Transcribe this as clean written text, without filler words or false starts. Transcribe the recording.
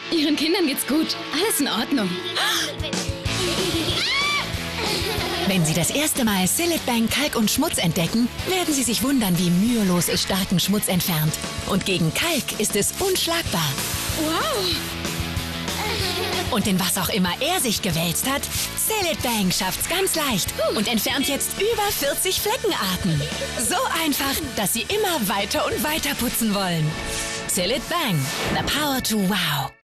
Ihren Kindern geht's gut. Alles in Ordnung. Wenn Sie das erste Mal Cillit Bang Kalk und Schmutz entdecken, werden Sie sich wundern, wie mühelos es starken Schmutz entfernt. Und gegen Kalk ist es unschlagbar. Wow. Und in was auch immer er sich gewälzt hat, Cillit Bang schafft's ganz leicht und entfernt jetzt über 40 Fleckenarten. So einfach, dass Sie immer weiter und weiter putzen wollen. Cillit Bang, the power to wow.